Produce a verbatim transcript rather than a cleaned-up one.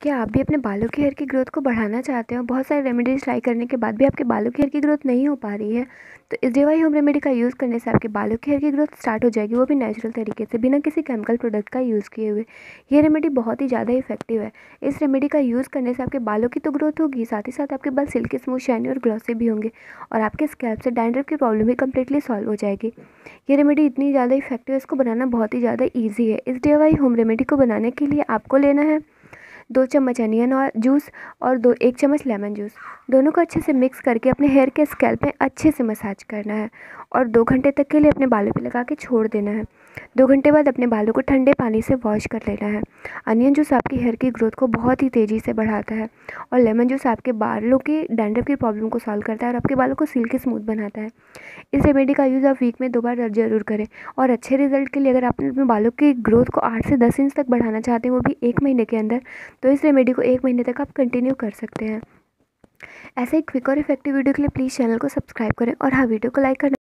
क्या आप भी अपने बालों की हेयर की ग्रोथ को बढ़ाना चाहते हो? बहुत सारे रेमेडीज़ ट्राई करने के बाद भी आपके बालों की हेयर की ग्रोथ नहीं हो पा रही है, तो इस डीवाई होम रेमेडी का यूज़ करने से आपके बालों की हेयर की ग्रोथ स्टार्ट हो जाएगी, वो भी नेचुरल तरीके से, बिना किसी केमिकल प्रोडक्ट का यूज़ किए हुए। ये रेमेडी बहुत ही ज़्यादा इफेक्टिव है। इस रेमेडी का यूज़ करने से आपके बालों की तो ग्रोथ होगी, साथ ही साथ आपके बाल सिल्की, स्मूथ, शाइनी और ग्लॉसी भी होंगे और आपके स्कैल्प से डैंड्रफ की प्रॉब्लम भी कम्प्लीटली सॉल्व हो जाएगी। ये रेमेडी इतनी ज़्यादा इफेक्टिव है, इसको बनाना बहुत ही ज़्यादा ईजी है। इस डीवाई होम रेमेडी को बनाने के लिए आपको लेना है दो चम्मच अनियन और जूस और दो एक चम्मच लेमन जूस। दोनों को अच्छे से मिक्स करके अपने हेयर के स्कैल्प में अच्छे से मसाज करना है और दो घंटे तक के लिए अपने बालों पे लगा के छोड़ देना है। दो घंटे बाद अपने बालों को ठंडे पानी से वॉश कर लेना है। अनियन जूस आपकी हेयर की ग्रोथ को बहुत ही तेज़ी से बढ़ाता है और लेमन जूस आपके बालों की डैंड्रफ की प्रॉब्लम को सॉल्व करता है और आपके बालों को सिल्की स्मूथ बनाता है। इस रेमेडी का यूज़ आप वीक में दो बार ज़रूर करें और अच्छे रिजल्ट के लिए अगर आप अपने बालों की ग्रोथ को आठ से दस इंच तक बढ़ाना चाहते हैं, वो भी एक महीने के अंदर, तो इस रेमेडी को एक महीने तक आप कंटिन्यू कर सकते हैं। ऐसे ही क्विक और इफेक्टिव वीडियो के लिए प्लीज़ चैनल को सब्सक्राइब करें और हाँ, वीडियो को लाइक करना